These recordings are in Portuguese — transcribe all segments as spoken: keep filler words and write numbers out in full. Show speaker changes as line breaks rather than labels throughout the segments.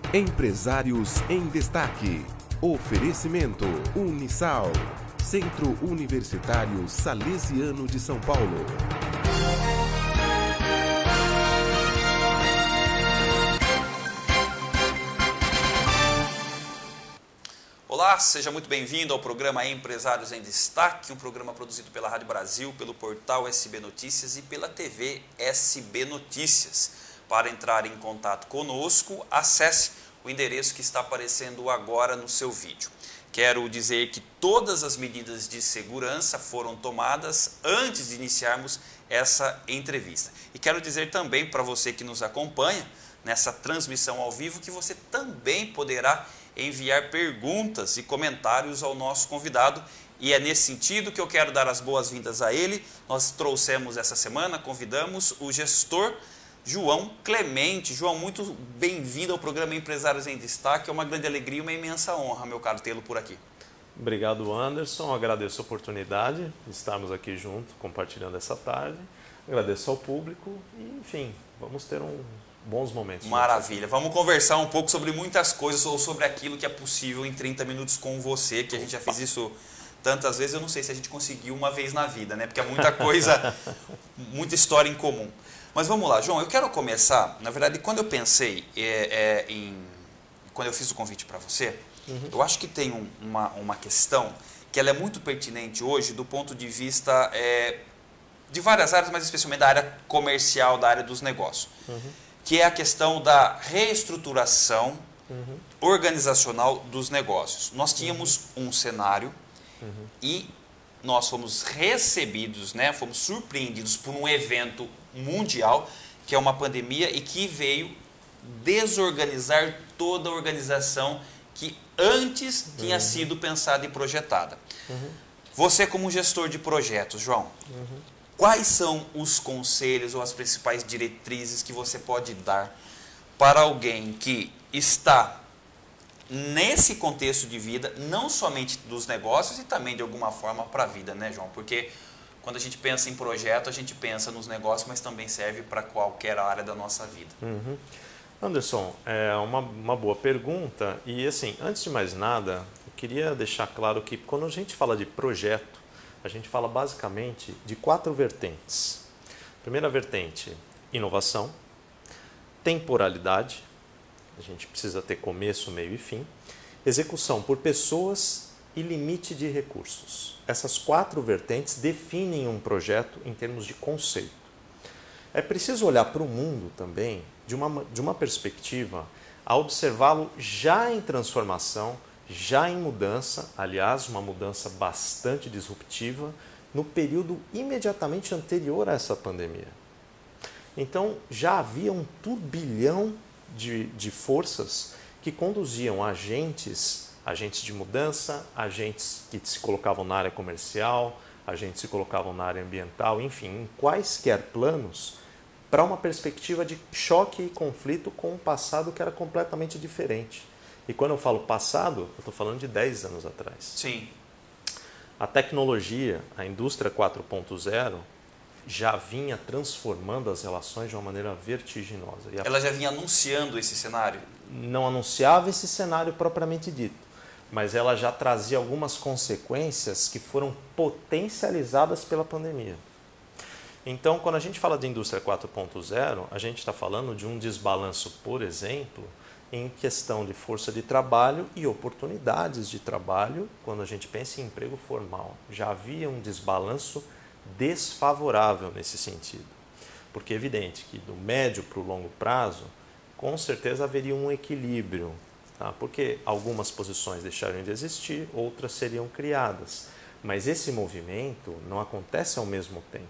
Empresários em Destaque. Oferecimento Unisal, Centro Universitário Salesiano de São Paulo.
Olá, seja muito bem-vindo ao programa Empresários em Destaque, um programa produzido pela Rádio Brasil, pelo portal S B Notícias e pela T V S B Notícias. Para entrar em contato conosco, acesse o endereço que está aparecendo agora no seu vídeo. Quero dizer que todas as medidas de segurança foram tomadas antes de iniciarmos essa entrevista. E quero dizer também para você que nos acompanha nessa transmissão ao vivo que você também poderá enviar perguntas e comentários ao nosso convidado. E é nesse sentido que eu quero dar as boas-vindas a ele. Nós trouxemos essa semana, convidamos o gestor João Clemente. João, muito bem-vindo ao programa Empresários em Destaque. É uma grande alegria e uma imensa honra, meu caro, tê-lo por aqui.
Obrigado, Anderson. Agradeço a oportunidade de estarmos aqui juntos, compartilhando essa tarde. Agradeço ao público e, enfim, vamos ter um bons momentos.
Maravilha. Vamos conversar um pouco sobre muitas coisas ou sobre aquilo que é possível em trinta minutos com você, que a gente já fez isso tantas vezes. Eu não sei se a gente conseguiu uma vez na vida, né? Porque é muita coisa, muita história em comum. Mas vamos lá, João, eu quero começar, na verdade, quando eu pensei é, é, em, quando eu fiz o convite para você, uhum. eu acho que tem um, uma, uma questão que ela é muito pertinente hoje do ponto de vista é, de várias áreas, mas especialmente da área comercial, da área dos negócios, uhum. que é a questão da reestruturação uhum. organizacional dos negócios. Nós tínhamos uhum. um cenário uhum. e nós fomos recebidos, né, fomos surpreendidos por um evento mundial, que é uma pandemia e que veio desorganizar toda a organização que antes tinha uhum. sido pensada e projetada. Uhum. Você como gestor de projetos, João, uhum. quais são os conselhos ou as principais diretrizes que você pode dar para alguém que está nesse contexto de vida, não somente dos negócios e também de alguma forma para a vida, né, João? Porque quando a gente pensa em projeto, a gente pensa nos negócios, mas também serve para qualquer área da nossa vida.
Uhum. Anderson, é uma, uma boa pergunta. E assim, antes de mais nada, eu queria deixar claro que quando a gente fala de projeto, a gente fala basicamente de quatro vertentes. Primeira vertente, inovação, temporalidade, a gente precisa ter começo, meio e fim, execução por pessoas e limite de recursos. Essas quatro vertentes definem um projeto em termos de conceito. É preciso olhar para o mundo também de uma, de uma perspectiva a observá-lo já em transformação, já em mudança, aliás, uma mudança bastante disruptiva, no período imediatamente anterior a essa pandemia. Então, já havia um turbilhão de, de forças que conduziam agentes, agentes de mudança, agentes que se colocavam na área comercial, agentes que se colocavam na área ambiental, enfim, em quaisquer planos, para uma perspectiva de choque e conflito com um passado que era completamente diferente. E quando eu falo passado, eu estou falando de dez anos atrás.
Sim.
A tecnologia, a indústria quatro ponto zero, já vinha transformando as relações de uma maneira vertiginosa. E a...
Ela já vinha anunciando esse cenário?
Não anunciava esse cenário propriamente dito, mas ela já trazia algumas consequências que foram potencializadas pela pandemia. Então, quando a gente fala de indústria quatro ponto zero, a gente está falando de um desbalanço, por exemplo, em questão de força de trabalho e oportunidades de trabalho, quando a gente pensa em emprego formal. Já havia um desbalanço desfavorável nesse sentido. Porque é evidente que do médio para o longo prazo, com certeza haveria um equilíbrio, tá? Porque algumas posições deixariam de existir, outras seriam criadas. Mas esse movimento não acontece ao mesmo tempo.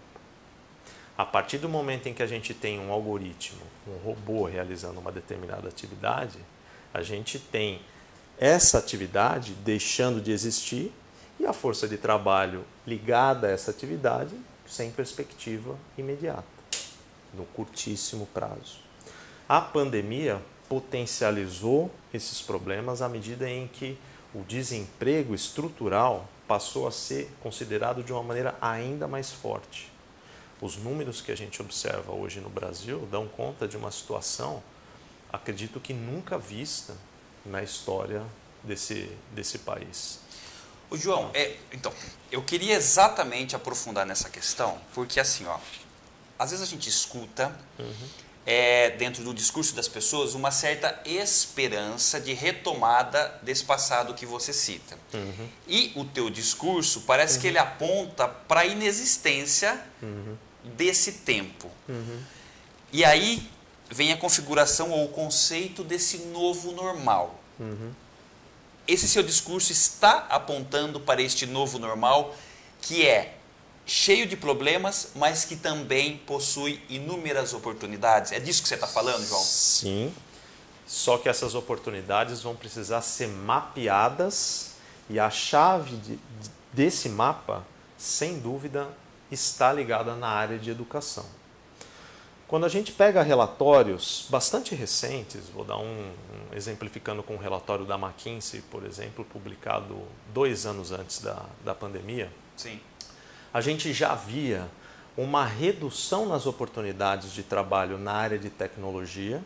A partir do momento em que a gente tem um algoritmo, um robô realizando uma determinada atividade, a gente tem essa atividade deixando de existir e a força de trabalho ligada a essa atividade sem perspectiva imediata, no curtíssimo prazo. A pandemia potencializou esses problemas à medida em que o desemprego estrutural passou a ser considerado de uma maneira ainda mais forte. Os números que a gente observa hoje no Brasil dão conta de uma situação acredito que nunca vista na história desse, desse país.
O João, é, então, eu queria exatamente aprofundar nessa questão, porque assim, ó, às vezes a gente escuta, uhum. é, dentro do discurso das pessoas, uma certa esperança de retomada desse passado que você cita. Uhum. E o teu discurso parece uhum. que ele aponta para a inexistência uhum. desse tempo. Uhum. E aí vem a configuração ou o conceito desse novo normal. Uhum. Esse seu discurso está apontando para este novo normal que é cheio de problemas, mas que também possui inúmeras oportunidades. É disso que você está falando, João?
Sim, só que essas oportunidades vão precisar ser mapeadas e a chave de, desse mapa, sem dúvida, está ligada na área de educação. Quando a gente pega relatórios bastante recentes, vou dar um, um exemplificando com um relatório da McKinsey, por exemplo, publicado dois anos antes da, da pandemia,
Sim.
a gente já via uma redução nas oportunidades de trabalho na área de tecnologia,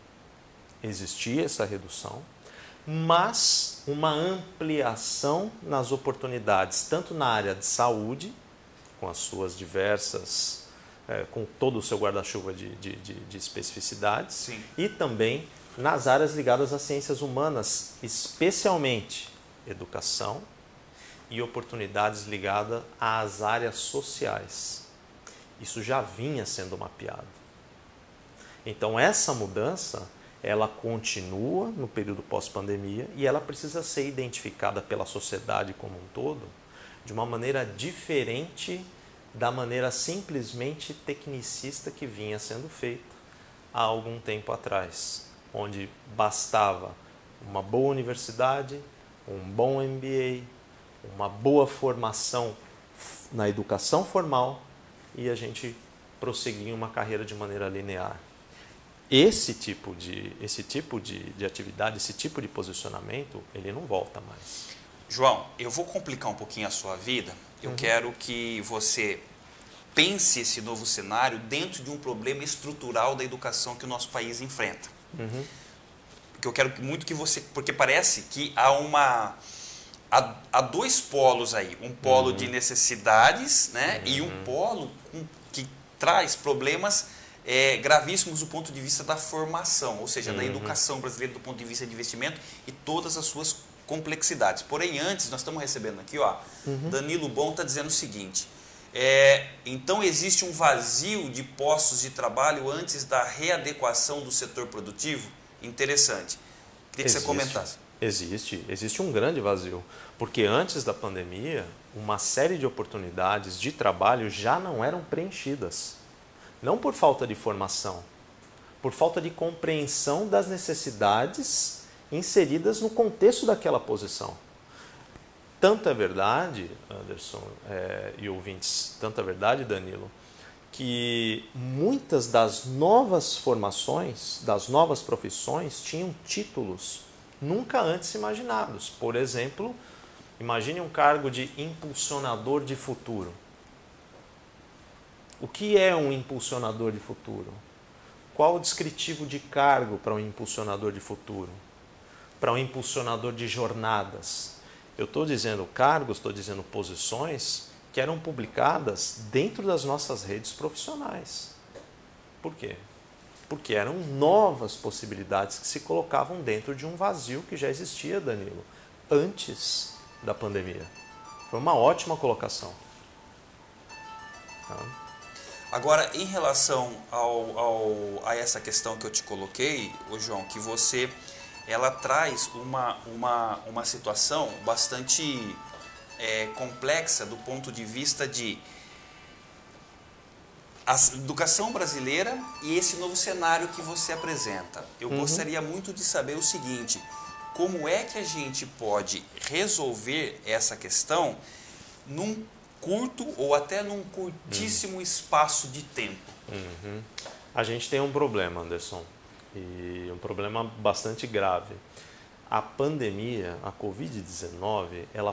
existia essa redução, mas uma ampliação nas oportunidades, tanto na área de saúde, com as suas diversas... É, com todo o seu guarda-chuva de, de, de, de especificidades,
Sim.
e também nas áreas ligadas às ciências humanas, especialmente educação e oportunidades ligadas às áreas sociais. Isso já vinha sendo mapeado. Então essa mudança, ela continua no período pós-pandemia e ela precisa ser identificada pela sociedade como um todo de uma maneira diferente da maneira simplesmente tecnicista que vinha sendo feita há algum tempo atrás, onde bastava uma boa universidade, um bom M B A, uma boa formação na educação formal e a gente prosseguia uma carreira de maneira linear. Esse tipo de, esse tipo de, de atividade, esse tipo de posicionamento, ele não volta mais.
João, eu vou complicar um pouquinho a sua vida. Eu uhum. quero que você pense esse novo cenário dentro de um problema estrutural da educação que o nosso país enfrenta.
Uhum.
Porque eu quero muito que você... Porque parece que há uma... Há, há dois polos aí. Um polo uhum. de necessidades, né? Uhum. E um polo com, que traz problemas é, gravíssimos do ponto de vista da formação. Ou seja, uhum. da educação brasileira do ponto de vista de investimento e todas as suas complexidades. Porém, antes, nós estamos recebendo aqui, ó, uhum. Danilo Bom está dizendo o seguinte, é, então existe um vazio de postos de trabalho antes da readequação do setor produtivo? Interessante. Queria que
existe,
você comentasse.
Existe, existe um grande vazio, porque antes da pandemia, uma série de oportunidades de trabalho já não eram preenchidas. Não por falta de formação, por falta de compreensão das necessidades inseridas no contexto daquela posição. Tanto é verdade, Anderson é, e ouvintes, tanto é verdade, Danilo, que muitas das novas formações, das novas profissões, tinham títulos nunca antes imaginados. Por exemplo, imagine um cargo de impulsionador de futuro. O que é um impulsionador de futuro? Qual o descritivo de cargo para um impulsionador de futuro? Para um impulsionador de jornadas. Eu estou dizendo cargos, estou dizendo posições que eram publicadas dentro das nossas redes profissionais. Por quê? Porque eram novas possibilidades que se colocavam dentro de um vazio que já existia, Danilo, antes da pandemia. Foi uma ótima colocação. Tá?
Agora, em relação ao, ao, a essa questão que eu te coloquei, ô João, que você... ela traz uma, uma, uma situação bastante é, complexa do ponto de vista de a educação brasileira e esse novo cenário que você apresenta. Eu uhum. gostaria muito de saber o seguinte, como é que a gente pode resolver essa questão num curto ou até num curtíssimo uhum. espaço de tempo?
Uhum. A gente tem um problema, Anderson. E um problema bastante grave. A pandemia, a covid dezenove, ela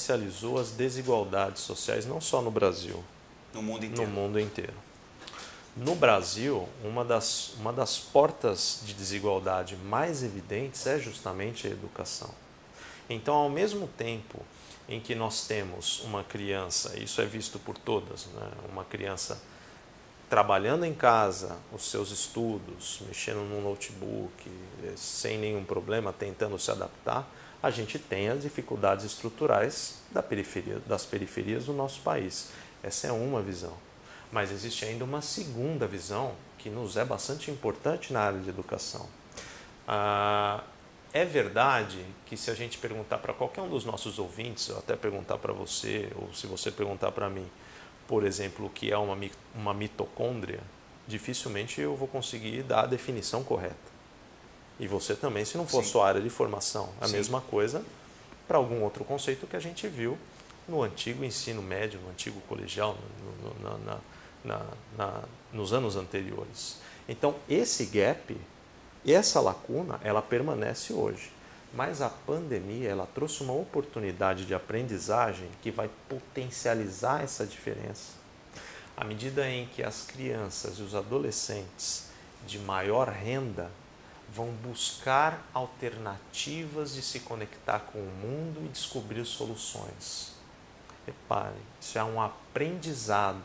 potencializou as desigualdades sociais não só no Brasil,
no mundo inteiro.
No mundo inteiro. No Brasil, uma das, uma das portas de desigualdade mais evidentes é justamente a educação. Então, ao mesmo tempo em que nós temos uma criança, isso é visto por todas, né? Uma criança trabalhando em casa, os seus estudos, mexendo no notebook, sem nenhum problema, tentando se adaptar, a gente tem as dificuldades estruturais da periferia, das periferias do nosso país. Essa é uma visão. Mas existe ainda uma segunda visão que nos é bastante importante na área de educação. Ah, é verdade que se a gente perguntar para qualquer um dos nossos ouvintes, ou até perguntar para você, ou se você perguntar para mim, por exemplo, o que é uma, uma mitocôndria, dificilmente eu vou conseguir dar a definição correta. E você também, se não for a sua área de formação. A Sim. mesma coisa para algum outro conceito que a gente viu no antigo ensino médio, no antigo colegial, no, no, na, na, na, na, nos anos anteriores. Então, esse gap, essa lacuna, ela permanece hoje. Mas a pandemia, ela trouxe uma oportunidade de aprendizagem que vai potencializar essa diferença. À medida em que as crianças e os adolescentes de maior renda vão buscar alternativas de se conectar com o mundo e descobrir soluções. Reparem, isso é um aprendizado.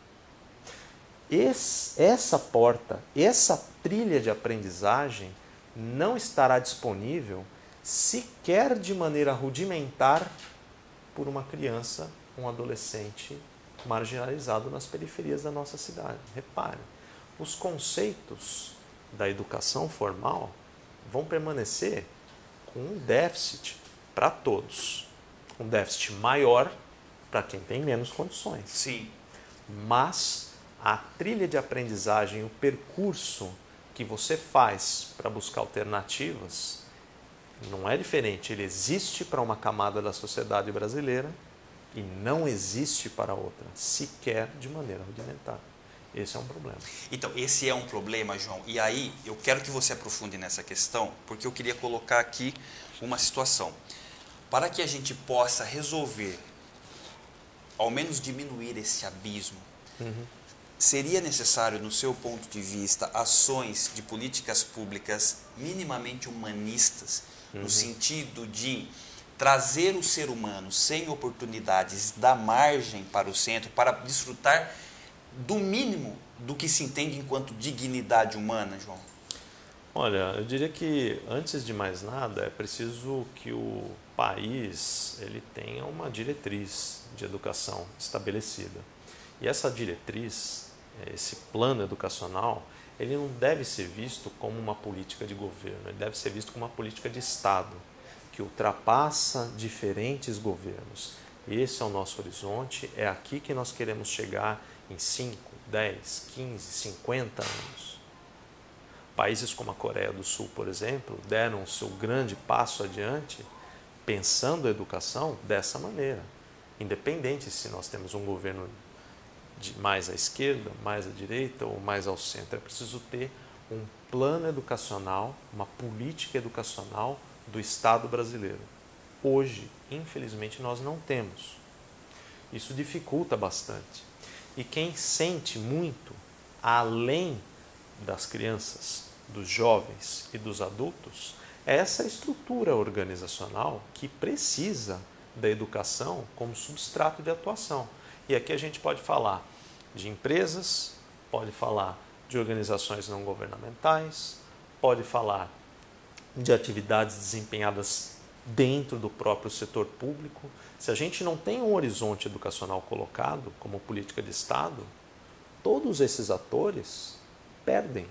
Esse, essa porta, essa trilha de aprendizagem não estará disponível sequer de maneira rudimentar por uma criança, um adolescente marginalizado nas periferias da nossa cidade. Reparem, os conceitos da educação formal vão permanecer com um déficit para todos. Um déficit maior para quem tem menos condições.
Sim.
Mas a trilha de aprendizagem, o percurso que você faz para buscar alternativas, não é diferente. Ele existe para uma camada da sociedade brasileira e não existe para outra, sequer de maneira rudimentar. Esse é um problema.
Então, esse é um problema, João. E aí, eu quero que você aprofunde nessa questão, porque eu queria colocar aqui uma situação. Para que a gente possa resolver, ao menos diminuir esse abismo, uhum. seria necessário, no seu ponto de vista, ações de políticas públicas minimamente humanistas, uhum. no sentido de trazer o ser humano sem oportunidades da margem para o centro, para desfrutar do mínimo do que se entende enquanto dignidade humana, João?
Olha, eu diria que, antes de mais nada, é preciso que o país ele tenha uma diretriz de educação estabelecida. E essa diretriz, esse plano educacional, ele não deve ser visto como uma política de governo, ele deve ser visto como uma política de Estado, que ultrapassa diferentes governos. Esse é o nosso horizonte, é aqui que nós queremos chegar em cinco, dez, quinze, cinquenta anos. Países como a Coreia do Sul, por exemplo, deram o seu grande passo adiante pensando a educação dessa maneira. Independente se nós temos um governo de mais à esquerda, mais à direita ou mais ao centro. É preciso ter um plano educacional, uma política educacional do Estado brasileiro. Hoje, infelizmente, nós não temos. Isso dificulta bastante. E quem sente muito, além das crianças, dos jovens e dos adultos, é essa estrutura organizacional que precisa da educação como substrato de atuação. E aqui a gente pode falar de empresas, pode falar de organizações não governamentais, pode falar de atividades desempenhadas dentro do próprio setor público. Se a gente não tem um horizonte educacional colocado como política de Estado, todos esses atores perdem.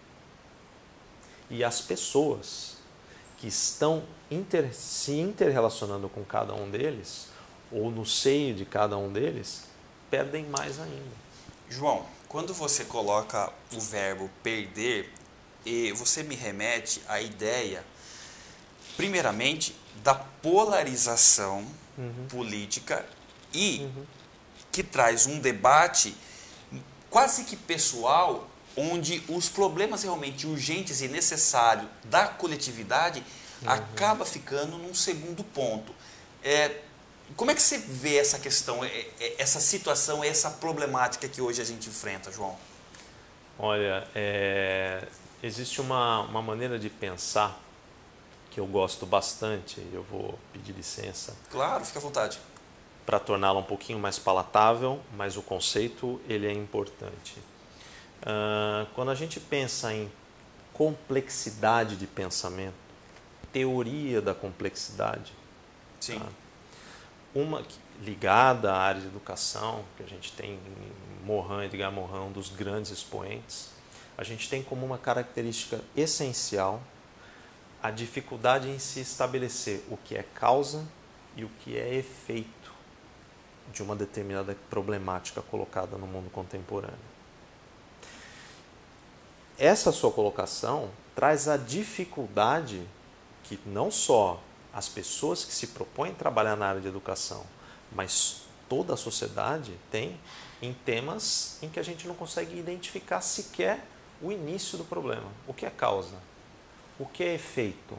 E as pessoas que estão inter, se interrelacionando com cada um deles, ou no seio de cada um deles, perdem mais ainda.
João, quando você coloca o verbo perder, você me remete à ideia, primeiramente, da polarização uhum. política e uhum. que traz um debate quase que pessoal, onde os problemas realmente urgentes e necessários da coletividade uhum. acaba ficando num segundo ponto. É, como é que você vê essa questão, essa situação, essa problemática que hoje a gente enfrenta, João?
Olha, é, existe uma, uma maneira de pensar que eu gosto bastante, eu vou pedir licença.
Claro, fica à vontade.
Para torná-la um pouquinho mais palatável, mas o conceito ele é importante. Uh, quando a gente pensa em complexidade de pensamento, teoria da complexidade,
sim.
Tá? Uma ligada à área de educação, que a gente tem Morin, Edgar Morin, um dos grandes expoentes, a gente tem como uma característica essencial a dificuldade em se estabelecer o que é causa e o que é efeito de uma determinada problemática colocada no mundo contemporâneo. Essa sua colocação traz a dificuldade que não só as pessoas que se propõem a trabalhar na área de educação, mas toda a sociedade tem em temas em que a gente não consegue identificar sequer o início do problema. O que é causa? O que é efeito?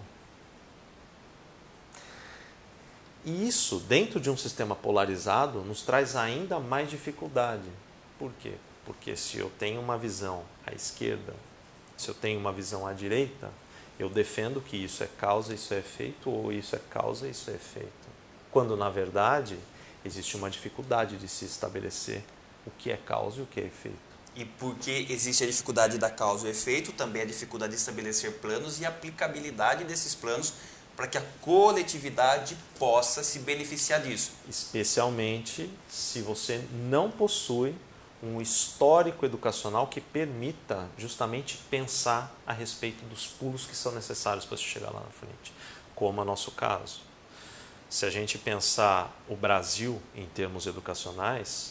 E isso, dentro de um sistema polarizado, nos traz ainda mais dificuldade. Por quê? Porque se eu tenho uma visão à esquerda, se eu tenho uma visão à direita, eu defendo que isso é causa, isso é efeito, ou isso é causa, isso é efeito. Quando, na verdade, existe uma dificuldade de se estabelecer o que é causa e o que é efeito.
E porque existe a dificuldade da causa e efeito, também a dificuldade de estabelecer planos e aplicabilidade desses planos para que a coletividade possa se beneficiar disso.
Especialmente se você não possui um histórico educacional que permita justamente pensar a respeito dos pulos que são necessários para se chegar lá na frente, como é o nosso caso. Se a gente pensar o Brasil em termos educacionais,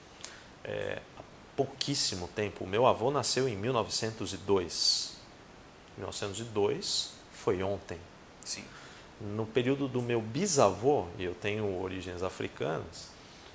é, há pouquíssimo tempo, o meu avô nasceu em mil novecentos e dois. mil novecentos e dois foi ontem.
Sim.
No período do meu bisavô, e eu tenho origens africanas,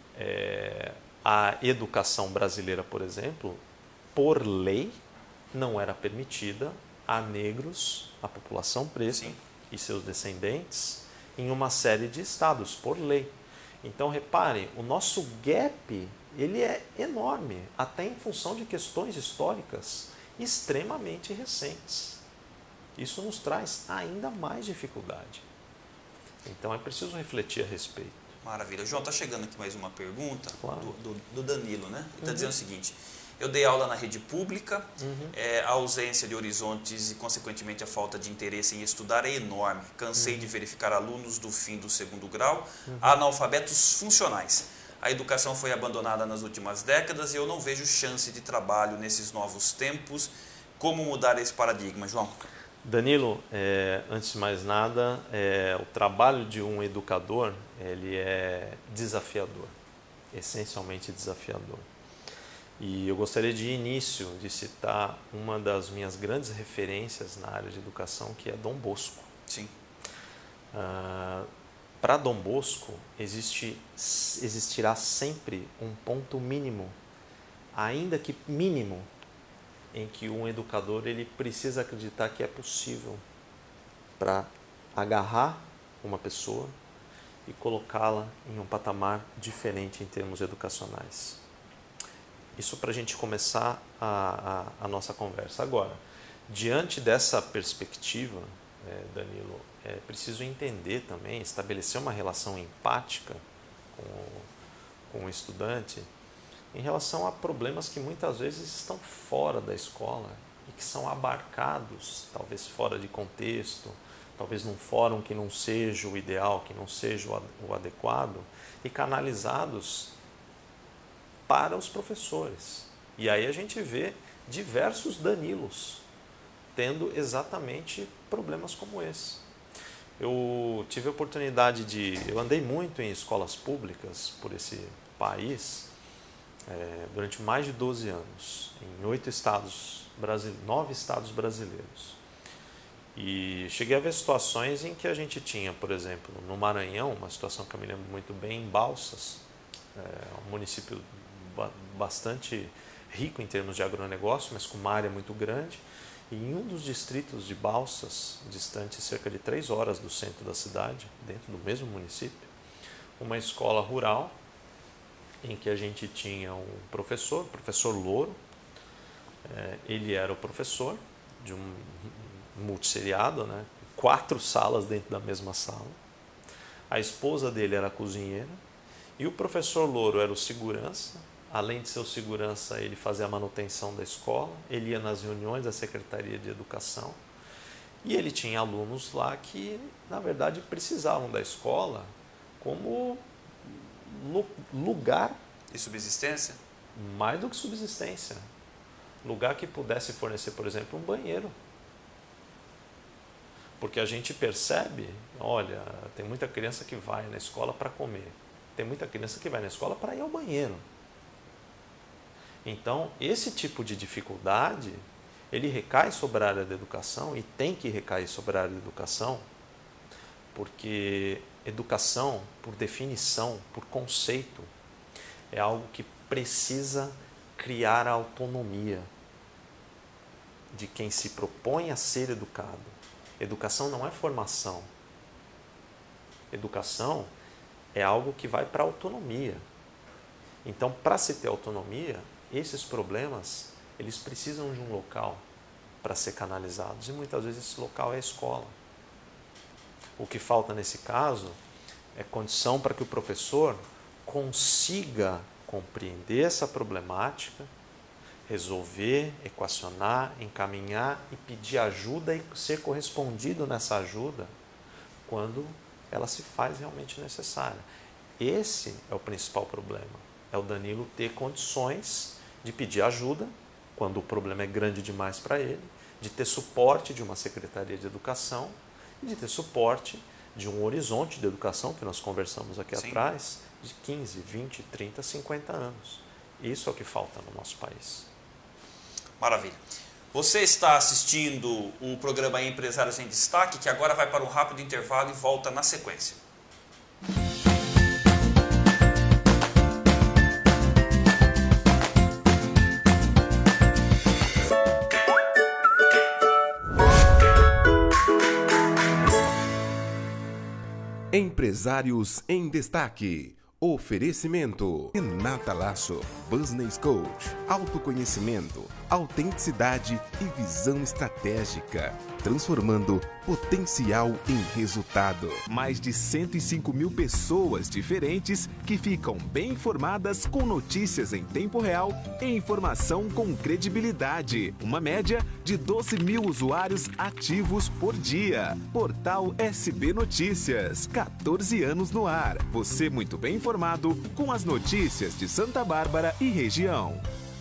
é, a educação brasileira, por exemplo, por lei, não era permitida a negros, a população preta
Sim.
e seus descendentes, em uma série de estados, por lei. Então, reparem, o nosso gap ele é enorme, até em função de questões históricas extremamente recentes. Isso nos traz ainda mais dificuldade. Então, é preciso refletir a respeito.
Maravilha. João, está chegando aqui mais uma pergunta
Claro.
do, do, do Danilo, né? Ele está
Uhum.
dizendo o seguinte: eu dei aula na rede pública,
Uhum.
é, a ausência de horizontes e, consequentemente, a falta de interesse em estudar é enorme. Cansei
Uhum.
de verificar alunos do fim do segundo grau,
Uhum.
analfabetos funcionais. A educação foi abandonada nas últimas décadas e eu não vejo chance de trabalho nesses novos tempos. Como mudar esse paradigma, João?
Danilo, é, antes de mais nada, é, o trabalho de um educador ele é desafiador, essencialmente desafiador. E eu gostaria de início de citar uma das minhas grandes referências na área de educação, que é Dom Bosco.
Sim.
Ah, para Dom Bosco, existe, existirá sempre um ponto mínimo, ainda que mínimo, em que um educador ele precisa acreditar que é possível para agarrar uma pessoa e colocá-la em um patamar diferente em termos educacionais. Isso para a gente começar a, a, a nossa conversa. Agora, diante dessa perspectiva, é, Danilo, é preciso entender também, estabelecer uma relação empática com, com o estudante em relação a problemas que muitas vezes estão fora da escola e que são abarcados, talvez fora de contexto, talvez num fórum que não seja o ideal, que não seja o adequado, e canalizados para os professores. E aí a gente vê diversos Danilos tendo exatamente problemas como esse. Eu tive a oportunidade de... Eu andei muito em escolas públicas por esse país é, durante mais de doze anos, em oito estados, nove estados brasileiros. E cheguei a ver situações em que a gente tinha, por exemplo, no Maranhão, uma situação que eu me lembro muito bem, em Balsas, é, um município bastante rico em termos de agronegócio, mas com uma área muito grande. E em um dos distritos de Balsas, distante cerca de três horas do centro da cidade, dentro do mesmo município, uma escola rural em que a gente tinha um professor, professor Louro, É, ele era o professor de um multisseriado, né? Quatro salas dentro da mesma sala. A esposa dele era a cozinheira e o professor Louro era o segurança. Além de ser o segurança, ele fazia a manutenção da escola, ele ia nas reuniões da Secretaria de Educação e ele tinha alunos lá que, na verdade, precisavam da escola como lugar...
E subsistência?
Mais do que subsistência. Lugar que pudesse fornecer, por exemplo, um banheiro. Porque a gente percebe, olha, tem muita criança que vai na escola para comer. Tem muita criança que vai na escola para ir ao banheiro. Então, esse tipo de dificuldade, ele recai sobre a área da educação e tem que recair sobre a área da educação, porque educação, por definição, por conceito, é algo que precisa criar a autonomia de quem se propõe a ser educado. Educação não é formação. Educação é algo que vai para a autonomia. Então, para se ter autonomia, esses problemas, eles precisam de um local para ser canalizados. E muitas vezes esse local é a escola. O que falta nesse caso é condição para que o professor consiga compreender essa problemática, resolver, equacionar, encaminhar e pedir ajuda e ser correspondido nessa ajuda quando ela se faz realmente necessária. Esse é o principal problema. É o Danilo ter condições de pedir ajuda quando o problema é grande demais para ele, de ter suporte de uma Secretaria de Educação e de ter suporte de um horizonte de educação que nós conversamos aqui Sim. atrás, de quinze, vinte, trinta, cinquenta anos. Isso é o que falta no nosso país.
Maravilha. Você está assistindo o programa Empresários em Destaque, que agora vai para um rápido intervalo e volta na sequência.
Empresários em Destaque. Oferecimento Renata Lasso, Business Coach, autoconhecimento, autenticidade e visão estratégica, transformando potencial em resultado. Mais de cento e cinco mil pessoas diferentes que ficam bem informadas com notícias em tempo real e informação com credibilidade. Uma média de doze mil usuários ativos por dia. Portal S B Notícias, quatorze anos no ar. Você muito bem informado com as notícias de Santa Bárbara e região.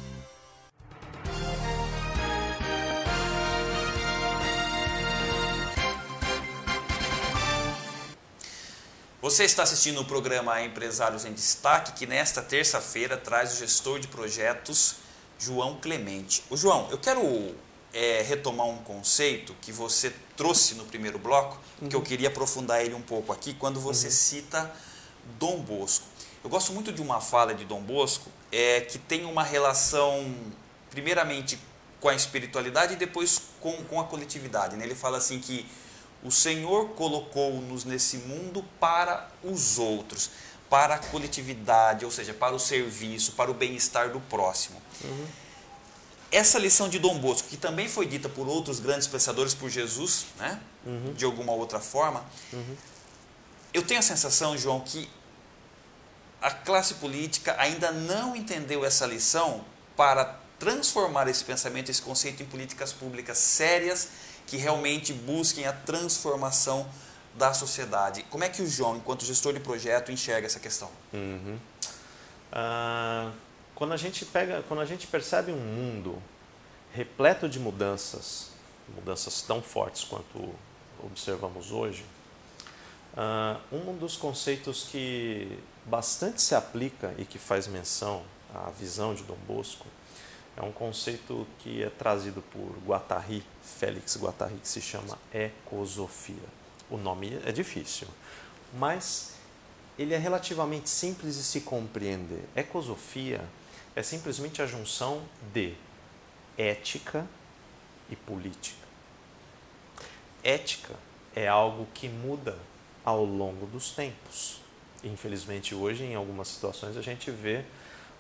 Você está assistindo o programa Empresários em Destaque, que nesta terça-feira traz o gestor de projetos João Clemente. O João, eu quero é, retomar um conceito que você trouxe no primeiro bloco, uhum. que eu queria aprofundar ele um pouco aqui, quando você uhum. cita Dom Bosco. Eu gosto muito de uma fala de Dom Bosco, é, que tem uma relação, primeiramente, com a espiritualidade e depois com, com a coletividade. Né? Ele fala assim que o Senhor colocou-nos nesse mundo para os outros, para a coletividade, ou seja, para o serviço, para o bem-estar do próximo. Uhum. Essa lição de Dom Bosco, que também foi dita por outros grandes pensadores, por Jesus, né? Uhum. de alguma outra forma, uhum. eu tenho a sensação, João, que a classe política ainda não entendeu essa lição para transformar esse pensamento, esse conceito em políticas públicas sérias que realmente busquem a transformação da sociedade. Como é que o João, enquanto gestor de projeto, enxerga essa questão?
Uhum. Ah, quando a gente pega, quando a gente percebe um mundo repleto de mudanças, mudanças tão fortes quanto observamos hoje, ah, um dos conceitos que bastante se aplica e que faz menção à visão de Dom Bosco é um conceito que é trazido por Guattari, Félix Guattari, que se chama ecosofia. O nome é difícil, mas ele é relativamente simples de se compreender. Ecosofia é simplesmente a junção de ética e política. Ética é algo que muda ao longo dos tempos. Infelizmente, hoje, em algumas situações, a gente vê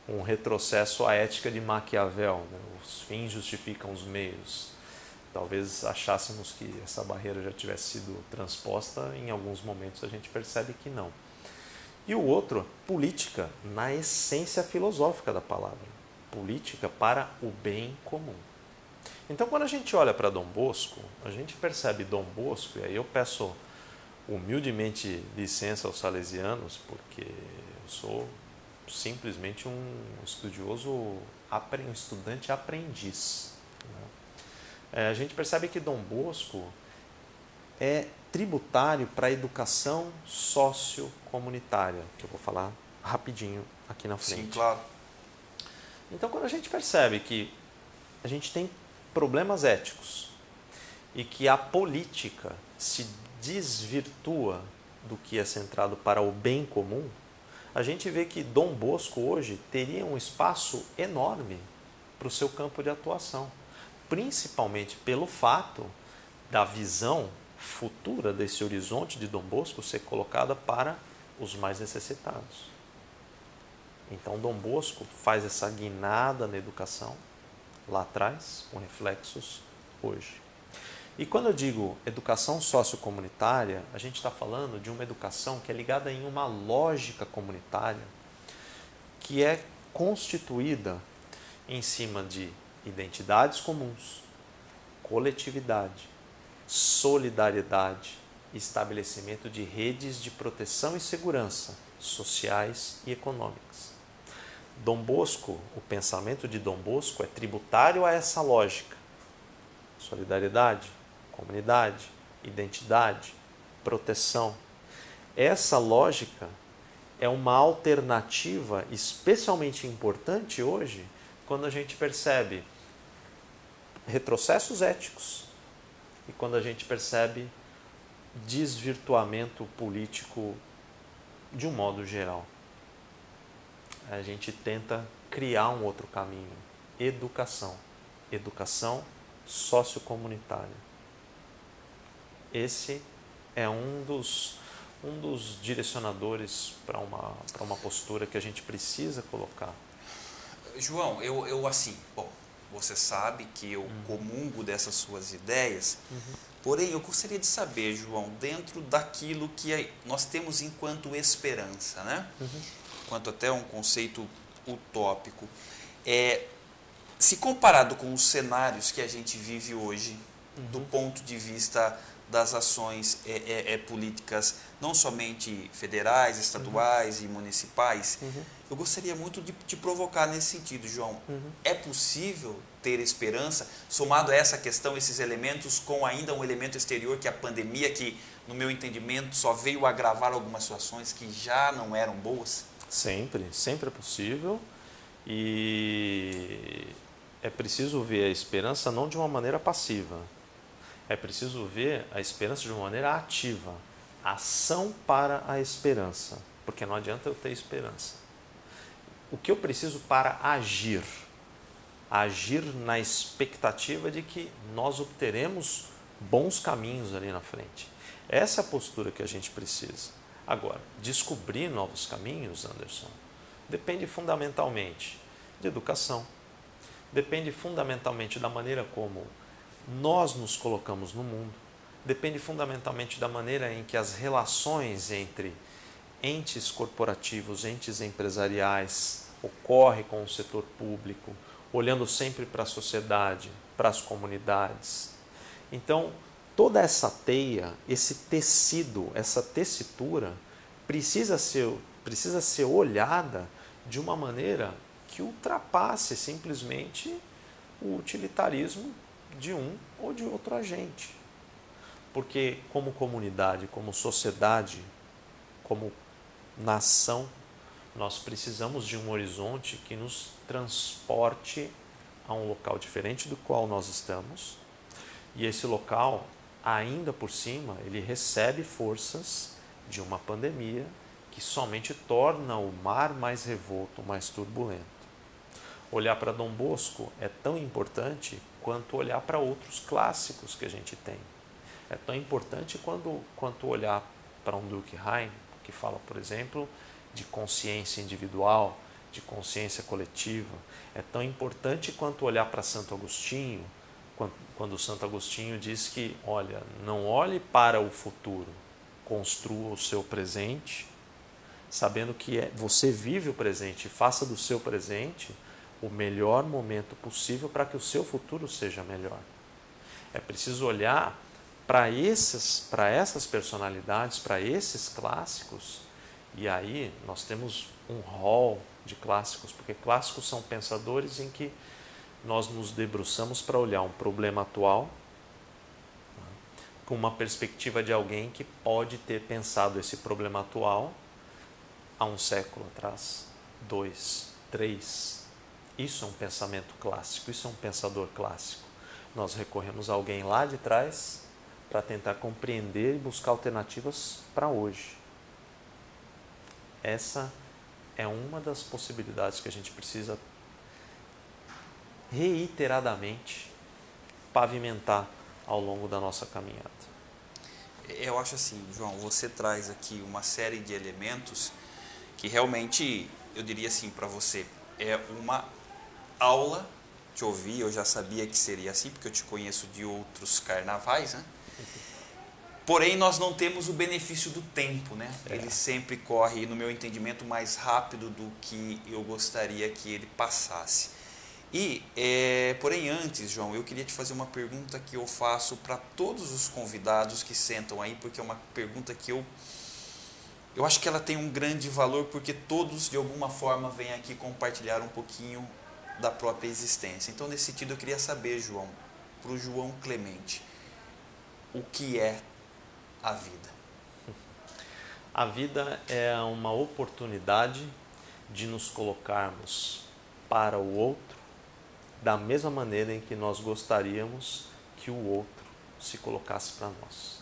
um retrocesso à ética de Maquiavel, né? Os fins justificam os meios. Talvez achássemos que essa barreira já tivesse sido transposta, em alguns momentos a gente percebe que não. E o outro, política, na essência filosófica da palavra. Política para o bem comum. Então, quando a gente olha para Dom Bosco, a gente percebe Dom Bosco, e aí eu peço humildemente licença aos salesianos, porque eu sou simplesmente um estudioso, um estudante aprendiz. É, a gente percebe que Dom Bosco é tributário para a educação sociocomunitária, que eu vou falar rapidinho aqui na frente.
Sim, claro.
Então, quando a gente percebe que a gente tem problemas éticos e que a política se desvirtua do que é centrado para o bem comum, a gente vê que Dom Bosco hoje teria um espaço enorme para o seu campo de atuação, principalmente pelo fato da visão futura desse horizonte de Dom Bosco ser colocada para os mais necessitados. Então, Dom Bosco faz essa guinada na educação lá atrás, com reflexos hoje. E quando eu digo educação sociocomunitária, a gente está falando de uma educação que é ligada em uma lógica comunitária que é constituída em cima de identidades comuns, coletividade, solidariedade, estabelecimento de redes de proteção e segurança sociais e econômicas. Dom Bosco, o pensamento de Dom Bosco é tributário a essa lógica. Solidariedade, comunidade, identidade, proteção. Essa lógica é uma alternativa especialmente importante hoje, quando a gente percebe retrocessos éticos e quando a gente percebe desvirtuamento político de um modo geral. A gente tenta criar um outro caminho. Educação. Educação sociocomunitária. Esse é um dos, um dos direcionadores para uma, para uma postura que a gente precisa colocar.
João, eu, eu assim, bom, você sabe que eu uhum. comungo dessas suas ideias, uhum. porém eu gostaria de saber, João, dentro daquilo que nós temos enquanto esperança, né? Uhum. Quanto até um conceito utópico, é, se comparado com os cenários que a gente vive hoje, uhum. do ponto de vista das ações é, é, é, políticas, não somente federais, estaduais uhum. e municipais, uhum. eu gostaria muito de te provocar nesse sentido, João. Uhum. É possível ter esperança, somado a essa questão, esses elementos, com ainda um elemento exterior, que é a pandemia, que, no meu entendimento, só veio agravar algumas situações que já não eram boas?
Sempre, sempre é possível, e é preciso ver a esperança não de uma maneira passiva, é preciso ver a esperança de uma maneira ativa, ação para a esperança, porque não adianta eu ter esperança. O que eu preciso para agir? Agir na expectativa de que nós obteremos bons caminhos ali na frente. Essa é a postura que a gente precisa. Agora, descobrir novos caminhos, Anderson, depende fundamentalmente de educação, depende fundamentalmente da maneira como nós nos colocamos no mundo, depende fundamentalmente da maneira em que as relações entre entes corporativos, entes empresariais, ocorrem com o setor público, olhando sempre para a sociedade, para as comunidades. Então, toda essa teia, esse tecido, essa tessitura, precisa ser, precisa ser olhada de uma maneira que ultrapasse simplesmente o utilitarismo de um ou de outro agente. Porque como comunidade, como sociedade, como nação, nós precisamos de um horizonte que nos transporte a um local diferente do qual nós estamos. E esse local, ainda por cima, ele recebe forças de uma pandemia que somente torna o mar mais revolto, mais turbulento. Olhar para Dom Bosco é tão importante quanto olhar para outros clássicos que a gente tem. É tão importante quando, quanto olhar para um Durkheim, que fala, por exemplo, de consciência individual, de consciência coletiva. É tão importante quanto olhar para Santo Agostinho, quando Santo Agostinho diz que, olha, não olhe para o futuro, construa o seu presente, sabendo que é, você vive o presente e faça do seu presente o melhor momento possível para que o seu futuro seja melhor. É preciso olhar para esses, para essas personalidades, para esses clássicos, e aí nós temos um rol de clássicos, porque clássicos são pensadores em que nós nos debruçamos para olhar um problema atual com uma perspectiva de alguém que pode ter pensado esse problema atual há um século atrás, dois, três. Isso é um pensamento clássico, isso é um pensador clássico. Nós recorremos a alguém lá de trás para tentar compreender e buscar alternativas para hoje. Essa é uma das possibilidades que a gente precisa reiteradamente pavimentar ao longo da nossa caminhada.
Eu acho assim, João, você traz aqui uma série de elementos que realmente, eu diria assim para você, é uma aula te ouvir, eu já sabia que seria assim, porque eu te conheço de outros carnavais, né? Porém, nós não temos o benefício do tempo, né? É. Ele sempre corre, no meu entendimento, mais rápido do que eu gostaria que ele passasse. E, é, porém, antes, João, eu queria te fazer uma pergunta que eu faço para todos os convidados que sentam aí, porque é uma pergunta que eu, eu acho que ela tem um grande valor, porque todos, de alguma forma, vêm aqui compartilhar um pouquinho da própria existência. Então, nesse sentido, eu queria saber, João, para o João Clemente, o que é a vida?
A vida é uma oportunidade de nos colocarmos para o outro da mesma maneira em que nós gostaríamos que o outro se colocasse para nós.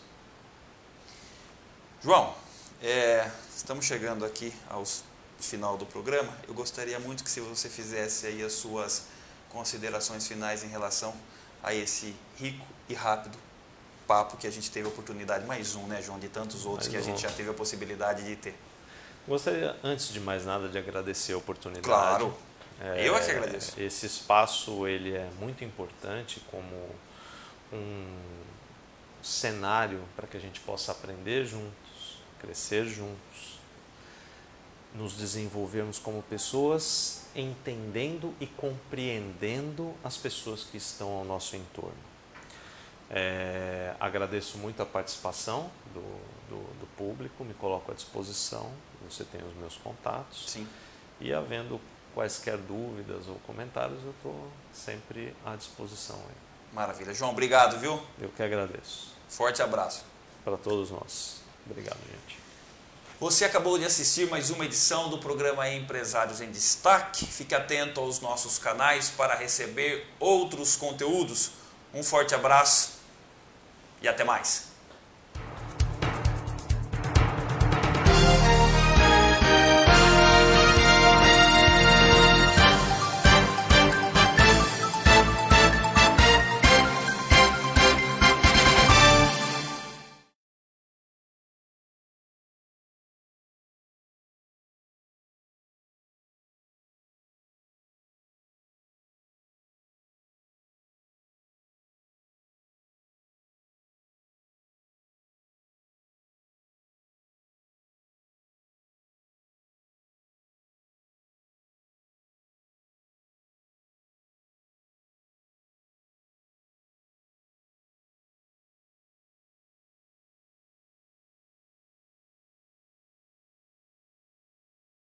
João, é, estamos chegando aqui ao final do programa. Eu gostaria muito que se você fizesse aí as suas considerações finais em relação a esse rico e rápido papo que a gente teve a oportunidade, mais um, né, João, de tantos outros mais que a gente um. já teve a possibilidade de ter.
Gostaria, antes de mais nada, de agradecer a oportunidade.
Claro,
é,
eu é que agradeço.
Esse espaço, ele é muito importante como um cenário para que a gente possa aprender juntos, crescer juntos, nos desenvolvermos como pessoas, entendendo e compreendendo as pessoas que estão ao nosso entorno. É, agradeço muito a participação do, do, do público, me coloco à disposição, você tem os meus contatos.
Sim.
E havendo quaisquer dúvidas ou comentários, eu estou sempre à disposição. Aí.
Maravilha. João, obrigado, viu?
Eu que agradeço.
Forte abraço.
Para todos nós. Obrigado, gente.
Você acabou de assistir mais uma edição do programa Empresários em Destaque. Fique atento aos nossos canais para receber outros conteúdos. Um forte abraço e até mais.